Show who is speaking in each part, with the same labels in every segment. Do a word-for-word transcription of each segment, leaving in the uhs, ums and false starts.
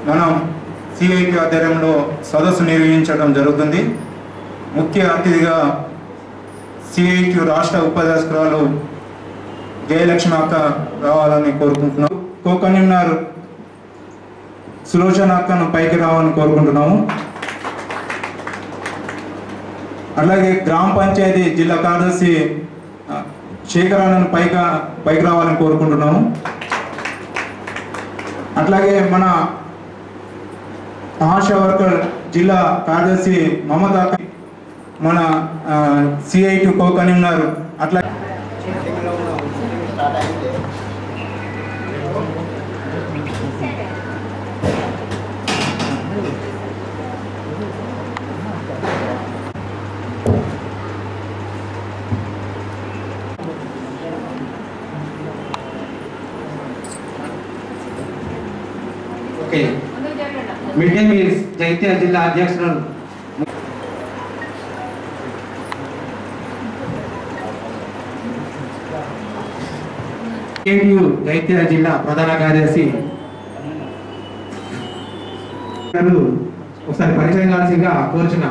Speaker 1: మనం సిఐటి ఆధ్వర్యంలో సదస్సు నిర్వహించడం జరుగుతుంది. ముఖ్య అతిథిగా సిఐటి రాష్ట్ర ఉపాధ్యక్షురాలు జయలక్ష్మి అక్క రావాలని కోరుకుంటున్నాం. కో కన్వీనర్ సులోచన అక్కను పైకి రావాలని కోరుకుంటున్నాము. అలాగే గ్రామ పంచాయతీ జిల్లా కార్యదర్శి శేఖరాలను పైగా పైకి రావాలని కోరుకుంటున్నాము. అట్లాగే మన ఆశా వర్కర్ జిల్లా కార్యదర్శి మమత, మన సిఐటి కో కన్వీనర్ అట్లా
Speaker 2: ఓకే మిడ్ డే మీల్స్ జైత్యాల జిల్లా అధ్యక్షులు జైత్యాల జిల్లా ప్రధాన కార్యదర్శి ఒకసారి పరిచయం కావాల్సిందిగా కోరుచున్నాం.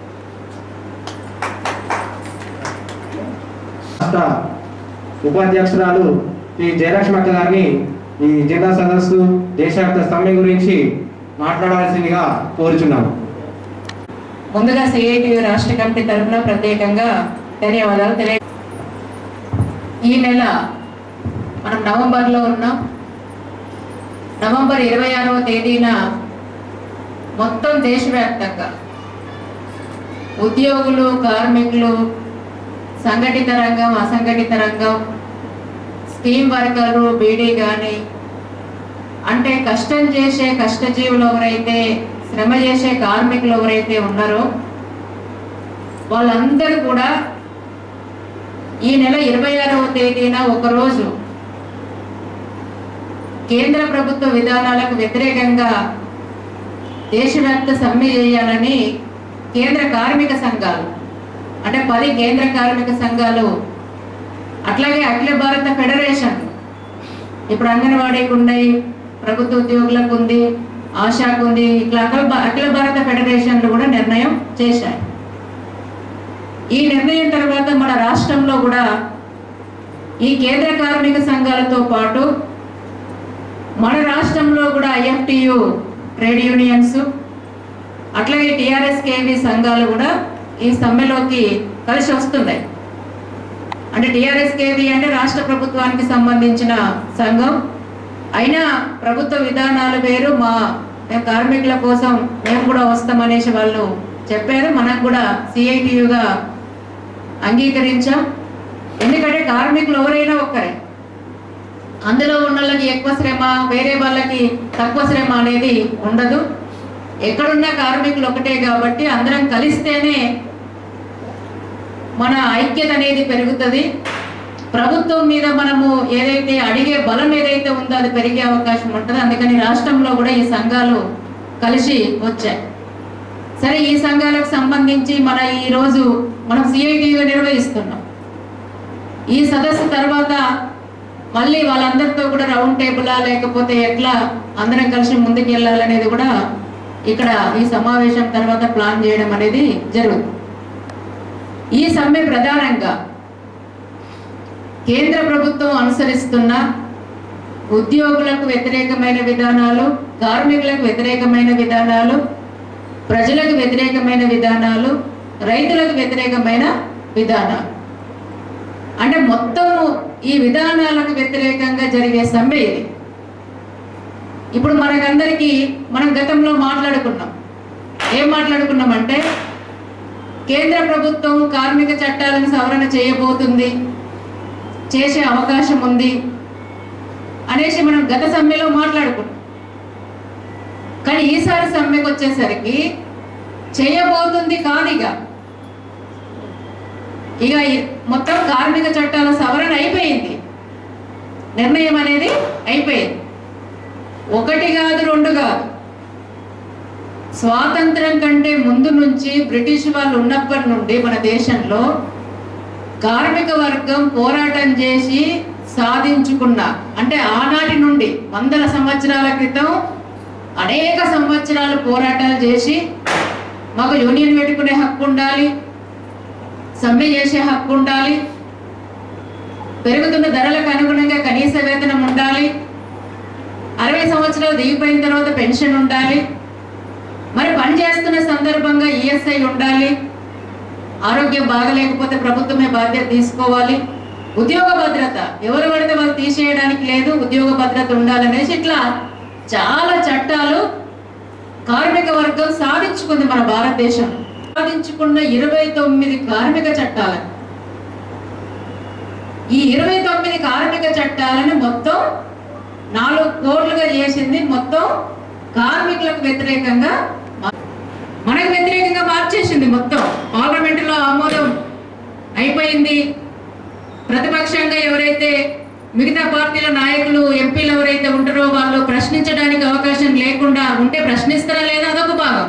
Speaker 2: రాష్ట్ర ఉపాధ్యక్షురాలు శ్రీ జయలక్ష్మి అక్క గారిని ఈ జిల్లా సదస్సు దేశవ్యాప్త సమ్మె గురించి మాట్లాడాల్సిందిగా కోరుచున్నాం.
Speaker 3: ముందుగా సిఐటి రాష్ట్ర కమిటీ తరఫున ప్రత్యేకంగా ధన్యవాదాలు తెలియ. ఈ నెల మనం నవంబర్లో ఉన్నాం. నవంబర్ ఇరవై ఆరవ తేదీన మొత్తం దేశవ్యాప్తంగా ఉద్యోగులు, కార్మికులు, సంఘటిత రంగం, అసంఘటిత రంగం, స్కీమ్ వర్కర్లు, బీడీ కానీ అంటే కష్టం చేసే కష్టజీవులు ఎవరైతే, శ్రమ చేసే కార్మికులు ఎవరైతే ఉన్నారో వాళ్ళందరూ కూడా ఈ నెల ఇరవై ఆరవ తేదీన ఒకరోజు కేంద్ర ప్రభుత్వ విధానాలకు వ్యతిరేకంగా దేశవ్యాప్త సమ్మె చేయాలని కేంద్ర కార్మిక సంఘాలు అంటే పది కేంద్ర కార్మిక సంఘాలు, అట్లాగే అఖిల భారత ఫెడరేషన్, ఇప్పుడు అంగన్వాడీకి ఉన్నాయి, ప్రభుత్వ ఉద్యోగులకు ఉంది, ఆశాకు ఉంది, ఇట్లా అఖిల భారత ఫెడరేషన్లు కూడా నిర్ణయం చేశాయి. ఈ నిర్ణయం తర్వాత మన రాష్ట్రంలో కూడా ఈ కేంద్ర కార్మిక సంఘాలతో పాటు మన రాష్ట్రంలో కూడా ఐఎఫ్టియు ట్రేడ్ యూనియన్స్ అట్లాగే టిఆర్ఎస్కేవి సంఘాలు కూడా ఈ సమ్మెలోకి కలిసి వస్తున్నాయి. అంటే టిఆర్ఎస్కేవి అంటే రాష్ట్ర ప్రభుత్వానికి సంబంధించిన సంఘం అయినా ప్రభుత్వ విధానాలు వేరు, మా మేము కార్మికుల కోసం మేము కూడా వస్తామనేసి వాళ్ళు చెప్పారు. మనం కూడా సిఐటియుగా అంగీకరించాం. ఎందుకంటే కార్మికులు ఎవరైనా ఒక్కరే, అందులో ఉన్న వాళ్ళకి ఎక్కువ శ్రమ, వేరే వాళ్ళకి తక్కువ శ్రమ అనేది ఉండదు. ఎక్కడున్న కార్మికులు ఒకటే కాబట్టి అందరం కలిస్తేనే మన ఐక్యత అనేది పెరుగుతుంది. ప్రభుత్వం మీద మనము ఏదైతే అడిగే బలం ఏదైతే ఉందో అది పెరిగే అవకాశం ఉంటుంది. అందుకని రాష్ట్రంలో కూడా ఈ సంఘాలు కలిసి వచ్చాయి. సరే, ఈ సంఘాలకు సంబంధించి మన ఈరోజు మనం సిఐటిగా నిర్వహిస్తున్నాం. ఈ సదస్సు తర్వాత మళ్ళీ వాళ్ళందరితో కూడా రౌండ్ టేబులా లేకపోతే ఎట్లా అందరం కలిసి ముందుకు వెళ్ళాలనేది కూడా ఇక్కడ ఈ సమావేశం తర్వాత ప్లాన్ చేయడం అనేది జరుగుతుంది. ఈ సమ్మె ప్రధానంగా కేంద్ర ప్రభుత్వం అనుసరిస్తున్న ఉద్యోగులకు వ్యతిరేకమైన విధానాలు, కార్మికులకు వ్యతిరేకమైన విధానాలు, ప్రజలకు వ్యతిరేకమైన విధానాలు, రైతులకు వ్యతిరేకమైన విధానాలు, అంటే మొత్తము ఈ విధానాలకు వ్యతిరేకంగా జరిగే సమ్మె ఇది. ఇప్పుడు మనకందరికీ మనం గతంలో మాట్లాడుకున్నాం. ఏం మాట్లాడుకున్నామంటే కేంద్ర ప్రభుత్వం కార్మిక చట్టాలను సవరణ చేయబోతుంది, చేసే అవకాశం ఉంది అనేసి మనం గత సమ్మెలో మాట్లాడుకున్నాం. కానీ ఈసారి సమ్మెకు వచ్చేసరికి చేయబోతుంది కాదిగా, ఇక మొత్తం కార్మిక చట్టాల సవరణ అయిపోయింది, నిర్ణయం అనేది అయిపోయింది. ఒకటి కాదు, రెండు కాదు, స్వాతంత్రం కంటే ముందు నుంచి బ్రిటిష్ వాళ్ళు ఉన్నప్పటి నుండి మన దేశంలో కార్మిక వర్గం పోరాటం చేసి సాధించుకున్న, అంటే ఆనాటి నుండి వందల సంవత్సరాల క్రితం అనేక సంవత్సరాలు పోరాటాలు చేసి మాకు యూనియన్ పెట్టుకునే హక్కు ఉండాలి, సమ్మె చేసే హక్కు ఉండాలి, పెరుగుతున్న ధరలకు అనుగుణంగా కనీస వేతనం ఉండాలి, అరవై సంవత్సరాలు దిగిపోయిన తర్వాత పెన్షన్ ఉండాలి, మరి పని చేస్తున్న సందర్భంగా ఈఎస్ఐ ఉండాలి, ఆరోగ్యం బాగలేకపోతే ప్రభుత్వమే బాధ్యత తీసుకోవాలి, ఉద్యోగ భద్రత ఎవరు పడితే వాళ్ళు తీసేయడానికి లేదు, ఉద్యోగ భద్రత ఉండాలనేసి ఇట్లా చాలా చట్టాలు కార్మిక వర్గం సాధించుకుంది మన భారతదేశం. సాధించుకున్న ఇరవై తొమ్మిది కార్మిక చట్టాలు, ఈ ఇరవై తొమ్మిది కార్మిక చట్టాలను మొత్తం నాలుగు కోట్లుగా చేసింది. మొత్తం కార్మికులకు వ్యతిరేకంగా మనకు వ్యతిరేకంగా మార్చేసింది. మొత్తం పార్లమెంటులో ఆమోదం అయిపోయింది. ప్రతిపక్షంగా ఎవరైతే మిగతా పార్టీల నాయకులు ఎంపీలు ఎవరైతే ఉంటారో వాళ్ళు ప్రశ్నించడానికి అవకాశం లేకుండా ఉంటే ప్రశ్నిస్తారా లేదా అదొక భాగం.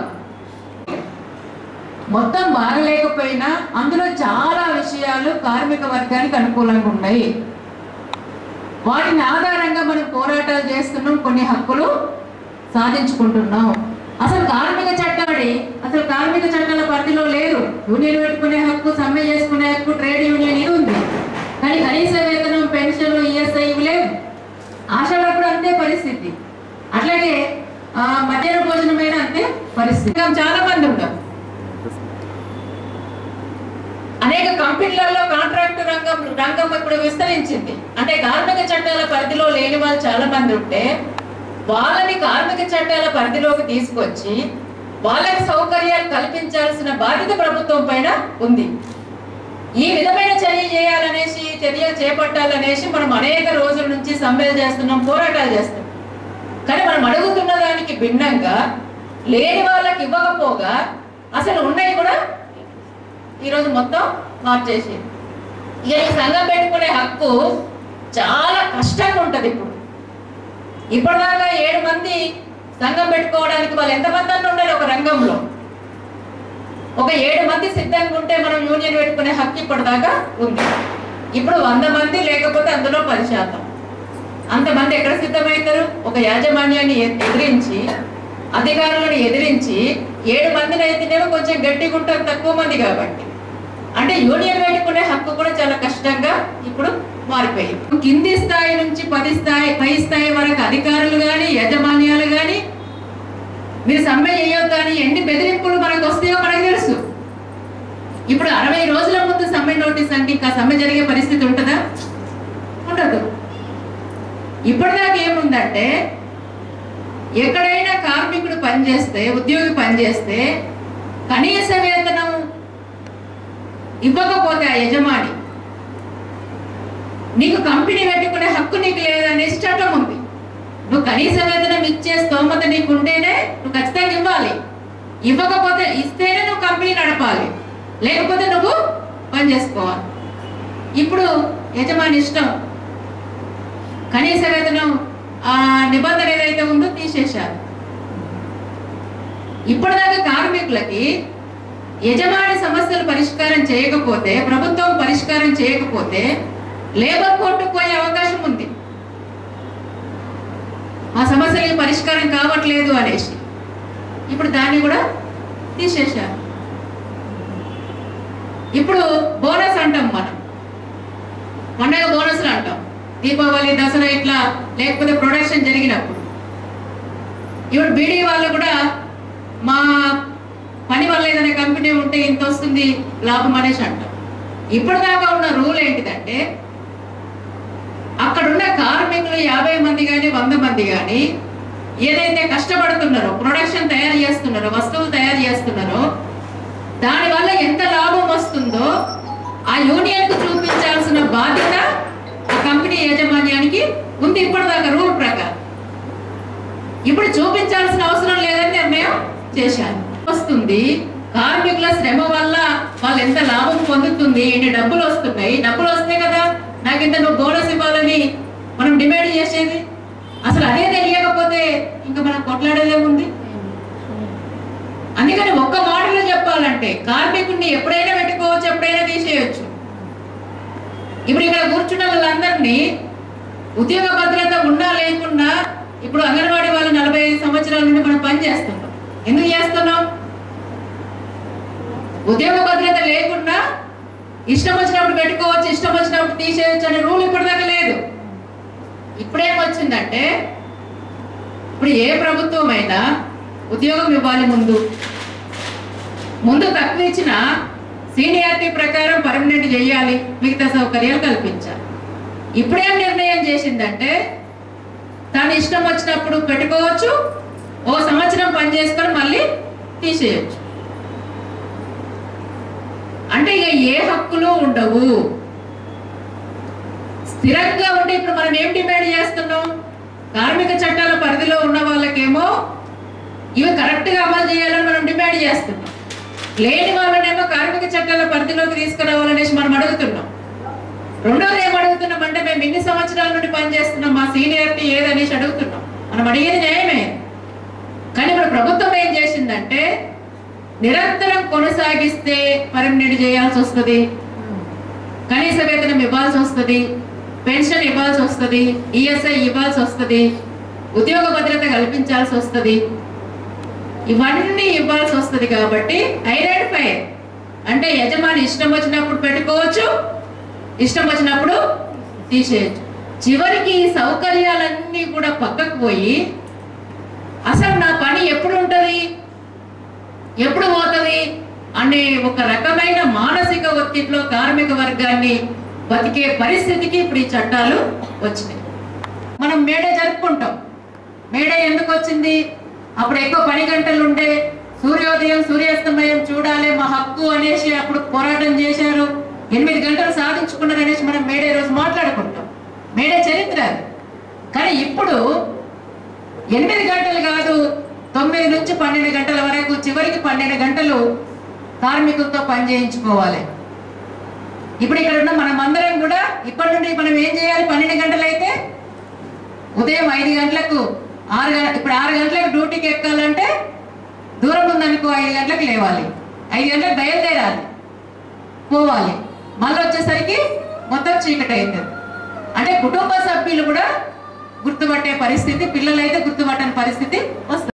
Speaker 3: మొత్తం బాగలేకపోయినా అందులో చాలా విషయాలు కార్మిక వర్గానికి అనుకూలంగా ఉన్నాయి. వాటిని ఆధారంగా మనం పోరాటాలు చేస్తున్నాం, కొన్ని హక్కులు సాధించుకుంటున్నాం. అసలు కార్మిక చట్టాడి అసలు కార్మిక చట్టాల పరిధిలో లేదు. యూనియన్ పెట్టుకునే హక్కు, సమ్మె చేసుకునే హక్కు, ట్రేడ్ యూనియన్ ఇది ఉంది. కానీ కనీస వేతనం, పెన్షన్, ఈఎస్ఐ లేవు. ఆశలప్పుడు అంతే పరిస్థితి. అట్లాగే మధ్యాహ్న భోజనమైన అంతే పరిస్థితి. చాలా మంది ఉంటారు. అనేక కంపెనీలలో కాంట్రాక్ట్ రంగం రంగం ఇప్పుడు విస్తరించింది. అంటే కార్మిక చట్టాల పరిధిలో లేని వాళ్ళు చాలా మంది ఉంటే వాళ్ళని కార్మిక చట్టాల పరిధిలోకి తీసుకొచ్చి వాళ్ళకి సౌకర్యాలు కల్పించాల్సిన బాధ్యత ప్రభుత్వం పైన ఉంది. ఈ విధమైన చర్య చేయాలనేసి చర్య చేపట్టాలనేసి మనం అనేక రోజుల నుంచి సమ్మెలు చేస్తున్నాం, పోరాటాలు చేస్తున్నాం. కానీ మనం అడుగుతున్న దానికి భిన్నంగా లేని వాళ్ళకి ఇవ్వకపోగా అసలు ఉన్నాయి కూడా ఈరోజు మొత్తం మార్చేసి ఇక ఈ సంఘం పెట్టుకునే హక్కు చాలా కష్టంగా ఉంటుంది. ఇప్పుడు ఇప్పటిదాకా ఏడు మంది సంఘం పెట్టుకోవడానికి వాళ్ళు ఎంతమంది అని ఉండాలి ఒక రంగంలో? ఒక ఏడు మంది సిద్ధంగా ఉంటే మనం యూనియన్ పెట్టుకునే హక్కు ఇప్పటిదాకా ఉంది. ఇప్పుడు వంద మంది లేకపోతే అందులో పది శాతం అంతమంది ఎక్కడ సిద్ధమవుతారు? ఒక యాజమాన్యాన్ని ఎదిరించి, అధికారులను ఎదిరించి ఏడు మందిని అయితేనేమో కొంచెం గట్టిగా ఉంటారు, తక్కువ మంది కాబట్టి. అంటే యూనియన్ పెట్టుకునే హక్కు కూడా చాలా కష్టంగా ఇప్పుడు మారిపోయింది. కింది స్థాయి నుంచి పది స్థాయి పై స్థాయి వరకు అధికారులు కానీ, యాజమాన్యాలు కానీ మీరు సమ్మె చేయొద్దు అని ఎన్ని బెదిరింపులు మనకు వస్తాయో మనకు తెలుసు. ఇప్పుడు అరవై రోజుల ముందు సమ్మె నోటీస్ అంటే ఇంకా సమ్మె జరిగే పరిస్థితి ఉంటుందా? ఉండదు. ఇప్పటిదాకా ఏముందంటే ఎక్కడైనా కార్మికుడు పనిచేస్తే, ఉద్యోగి పనిచేస్తే కనీస వేతనం ఇవ్వకపోతే ఆ యజమాని నీకు కంపెనీ పెట్టుకునే హక్కు నీకు లేదనేసి చట్టం ఉంది. నువ్వు కనీస వేతనం ఇచ్చే స్తోమత నీకు ఉంటేనే నువ్వు ఖచ్చితంగా ఇవ్వాలి. ఇవ్వకపోతే ఇస్తేనే నువ్వు కంపెనీ నడపాలి, లేకపోతే నువ్వు పని చేసుకోవాలి. ఇప్పుడు యజమాని ఇష్టం. కనీస వేతనం ఆ నిబంధన ఏదైతే ఉందో తీసేశారు. ఇప్పటిదాకా కార్మికులకి యజమాని సమస్యలు పరిష్కారం చేయకపోతే, ప్రభుత్వం పరిష్కారం చేయకపోతే లేబర్ కోర్టుకు పోయే అవకాశం ఉంది. ఆ సమస్యలకి పరిష్కారం కావట్లేదు అనేసి ఇప్పుడు దాన్ని కూడా తీసేశారు. ఇప్పుడు బోనస్ అంటాం, మనం పండగ బోనస్లు అంటాం, దీపావళి, దసరా ఇట్లా, లేకపోతే ప్రొడక్షన్ జరిగినప్పుడు. ఇప్పుడు బీడీ వాళ్ళు కూడా మా పని వల్ల ఏదైనా కంపెనీ ఉంటే ఇంత వస్తుంది లాభం అనేసి అంటాం. ఇప్పటిదాకా ఉన్న రూల్ ఏంటిదంటే అక్కడున్న కార్మికులు యాభై మంది కానీ వంద మంది కానీ ఏదైతే కష్టపడుతున్నారో, ప్రొడక్షన్ తయారు చేస్తున్నారో, వస్తువులు తయారు చేస్తున్నారో దానివల్ల ఎంత లాభం వస్తుందో ఆ యూనియన్కు చూపించాల్సిన బాధ్యత ఆ కంపెనీ యాజమాన్యానికి ఉంది ఇప్పటిదాకా రూల్ ప్రకారం. ఇప్పుడు చూపించాల్సిన అవసరం లేదని నిర్ణయం చేశారు. వస్తుంది కార్మికుల శ్రమ వల్ల వాళ్ళు ఎంత లాభం పొందుతుంది, ఇన్ని డబ్బులు వస్తున్నాయి, డబ్బులు వస్తాయి కదా నాకు ఇంత నువ్వు బోనస్ ఇవ్వాలని మనం డిమాండ్ చేసేది. అసలు అదే తెలియకపోతే ఇంకా మనం కొట్లాడేదేముంది? అందుకని ఒక్క మాటలో చెప్పాలంటే కార్మికుడిని ఎప్పుడైనా పెట్టుకోవచ్చు, ఎప్పుడైనా తీసేయచ్చు. ఇప్పుడు ఇక్కడ కూర్చున్న వాళ్ళందరినీ ఉద్యోగ భద్రత ఉన్నా లేకున్నా ఇప్పుడు అంగన్వాడీ వాళ్ళు నలభై ఐదు సంవత్సరాల నుండి మనం పని చేస్తున్నాం. ఎందుకు చేస్తున్నాం? ఉద్యోగ భద్రత లేకుండా ఇష్టం వచ్చినప్పుడు పెట్టుకోవచ్చు, ఇష్టం వచ్చినప్పుడు తీసేయచ్చు అనే రూల్ ఇప్పటిదాకా లేదు. ఇప్పుడేమొచ్చిందంటే ఇప్పుడు ఏ ప్రభుత్వం అయినా ఉద్యోగం ఇవ్వాలి, ముందు ముందు తక్కువ ఇచ్చిన సీనియారిటీ ప్రకారం పర్మనెంట్ చేయాలి, మిగతా సౌకర్యాలు కల్పించాలి. ఇప్పుడేం నిర్ణయం చేసిందంటే తాను ఇష్టం వచ్చినప్పుడు పెట్టుకోవచ్చు, ఓ సంవత్సరం పని చేసుకొని మళ్ళీ తీసేయచ్చు. అంటే ఇక ఏ హక్కులు ఉండవు. స్థిరంగా ఉంటే ఇప్పుడు మనం ఏం డిమాండ్ చేస్తున్నాం? కార్మిక చట్టాల పరిధిలో ఉన్న వాళ్ళకేమో ఇవి కరెక్ట్ గా అమలు చేయాలని మనం డిమాండ్ చేస్తున్నాం. లేని వాళ్ళనేమో కార్మిక చట్టాల పరిధిలోకి తీసుకురావాలనేసి మనం అడుగుతున్నాం. రెండోది ఏం అడుగుతున్నాం అంటే మేము ఇన్ని సంవత్సరాల నుండి పనిచేస్తున్నాం, మా సీనియారిటీ ఏదనేసి అడుగుతున్నాం. మనం అడిగేది న్యాయమే. కానీ ఇప్పుడు ప్రభుత్వం ఏం చేసిందంటే నిరంతరం కొనసాగిస్తే పర్మనెంట్ చేయాల్సి వస్తుంది, కనీస వేతనం ఇవ్వాల్సి వస్తుంది, పెన్షన్ ఇవ్వాల్సి వస్తుంది, ఈఎస్ఐ ఇవ్వాల్సి వస్తుంది, ఉద్యోగ భద్రత కల్పించాల్సి వస్తుంది, ఇవన్నీ ఇవ్వాల్సి వస్తుంది. కాబట్టి ఐడెంటిఫై అంటే యజమాని ఇష్టం వచ్చినప్పుడు పెట్టుకోవచ్చు, ఇష్టం వచ్చినప్పుడు తీసేయచ్చు. చివరికి ఈ సౌకర్యాలన్నీ కూడా పక్కకు పోయి అసలు నా పని ఎప్పుడు ఉంటుంది, ఎప్పుడు పోతుంది అనే ఒక రకమైన మానసిక ఒత్తిడిలో కార్మిక వర్గాన్ని బతికే పరిస్థితికి ఇప్పుడు ఈ చట్టాలు వచ్చినాయి. మనం మేడే జరుపుకుంటాం. మేడే ఎందుకు వచ్చింది? అప్పుడు ఎక్కువ పని గంటలు ఉండే, సూర్యోదయం సూర్యాస్తమయం చూడాలి మా హక్కు అనేసి అప్పుడు పోరాటం చేశారు, ఎనిమిది గంటలు సాధించుకున్నారు అనేసి మనం మేడే రోజు మాట్లాడుకుంటాం. మేడే చరిత్ర. కానీ ఇప్పుడు ఎనిమిది గంటలు కాదు, తొమ్మిది నుంచి పన్నెండు గంటల వరకు, చివరికి పన్నెండు గంటలు కార్మికులతో పని చేయించుకోవాలి. ఇప్పుడు ఇక్కడ ఉన్న మనం అందరం కూడా ఇప్పటి నుండి మనం ఏం చేయాలి? పన్నెండు గంటలు అయితే ఉదయం ఐదు గంటలకు ఆరు గంటల ఇప్పుడు ఆరు గంటలకు డ్యూటీకి ఎక్కాలంటే దూరం ఉందనుకో ఐదు గంటలకు లేవాలి, ఐదు గంటలకు బయలుదేరాలి, పోవాలి, మళ్ళీ వచ్చేసరికి మొత్తం చీకటి అవుతుంది. అంటే కుటుంబ సభ్యులు కూడా గుర్తుపట్టే పరిస్థితి, పిల్లలైతే గుర్తుపట్టని పరిస్థితి వస్తుంది.